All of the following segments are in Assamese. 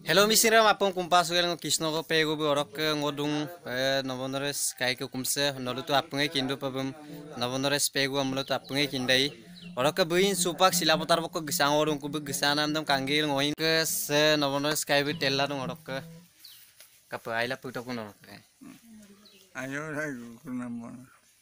Hello misiram apong kumpas ng Krishna ko Pegu orok ngodung Nabonores kai ko kumse noluto apungai kindo pabum Nabonores Pegu amlo to apungai kindai orok buin supak silapotar boko gisang orung ku gisanam dam kanggil ngoin ke se Nabonores kai bi tella dong orok kap aila puto kun orok ayo lai kunamon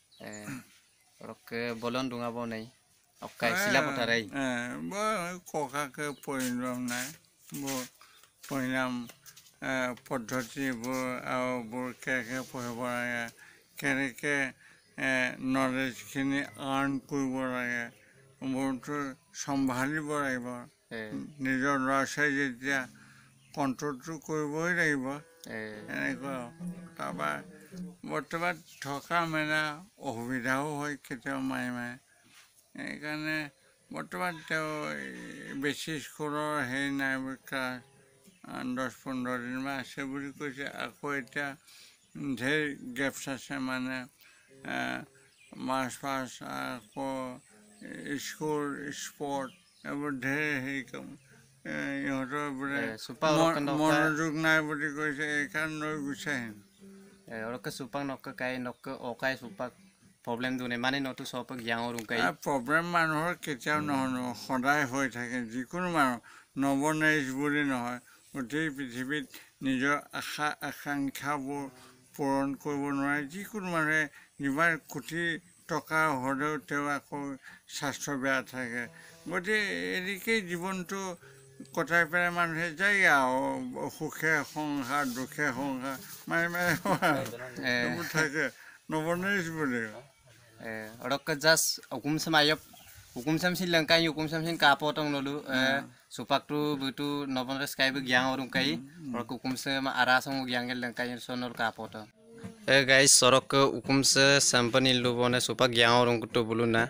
orok bolon dunga bonai okai silapotarai bo koka ke poinram nai bo poinam পদ্ধতি বোৰ কেনেকৈ পঢ়িব লাগে কেনেকৈ নলেজখিনি আৰ্ণ কৰিব লাগে বহুতো চম্ভালিব লাগিব নিজৰ ল'ৰা ছোৱালী যেতিয়া কণ্ট্ৰলটো কৰিবই লাগিব এনেকুৱা তাৰপৰা বৰ্তমান থকা মেলা অসুবিধাও হয় কেতিয়াবা মায়ে মায়ে সেইকাৰণে বৰ্তমান তেওঁ বেছি স্কুলৰ হেৰি নাই ক্লাছ 10-15 দিন মান আছে বুলি কৈছে আকৌ এতিয়া ঢেৰ গেপছ আছে মানে মাৰ্চ পাছ আকৌ স্কুল স্পৰ্ট এইবোৰ ঢেৰ হেৰি কাম ইহঁতৰ বোলে মনোযোগ নাই বুলি কৈছে এইকাৰণে লৈ গুচাই আহিম চুপাক নকাই অকাই চুপাক প্ৰব্লেম দুনে মানে নতো চপক জ্ঞানৰ উকাই প্ৰব্লেম মানুহৰ কেতিয়াও নহয় সদায় হৈ থাকে যিকোনো মানুহ নৱনেৰিছ বুলি নহয় গোটেই পৃথিৱীত নিজৰ আশা আকাংক্ষাবোৰ পূৰণ কৰিব নোৱাৰে যিকোনো মানুহে যিমান কোটি টকা হ'লেও তেওঁ আকৌ স্বাস্থ্য বেয়া থাকে গতিকে এনেকেই জীৱনটো কটাই পেলাই মানুহে যায় আৰু সুখে সংসাৰ দুখে সংসাৰ মাৰি মাৰি এইবোৰ থাকে নৱনেৰিছ বুলি orok jas okum samayop hukum sam sin langkai hukum sam sin kapotong nolu supak tu butu Nabonores kai bu gyang orung kai orok hukum sam arasong gyang gel langkai sonol kapoto guys sorok hukum se sampani lubone supak gyang orung kuto buluna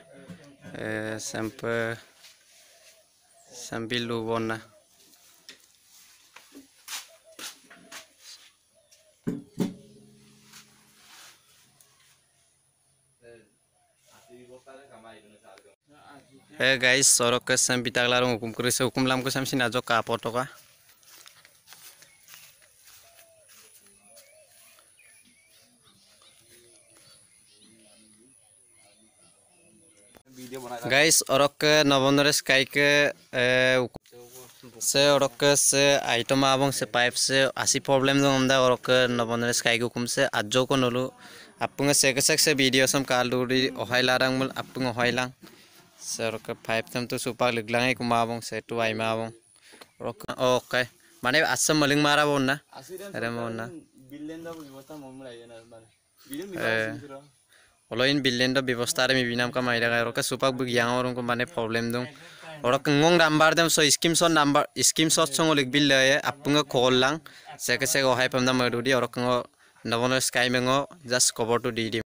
sampil lubona guys sorok ke sam bitaglarong hukum kurise hukum lam ko sam sin ajo kapoto ka guys orok ke Nabonores kai ke se orok ke se item abong se pipe se asi problem dong amda orok ke Nabonores kai ko hukum se ajo ko nolu apunga sekesek se video sam kaluri ohai larang mul apung ohai lang sir ke pipe tam tu supak liglangai kumabong se tu ai mabong okay mane asam maling mara bonna are monna billion da bibosta momrai na bane oloin billion da bibosta re mi binam ka maira ga roka supak bu gyang orong ko mane problem dong orok ngong number dem so scheme shot song lik bill le apunga call lang seke ohai pam da madudi orok ngo Nabonores kai mengo just cover to di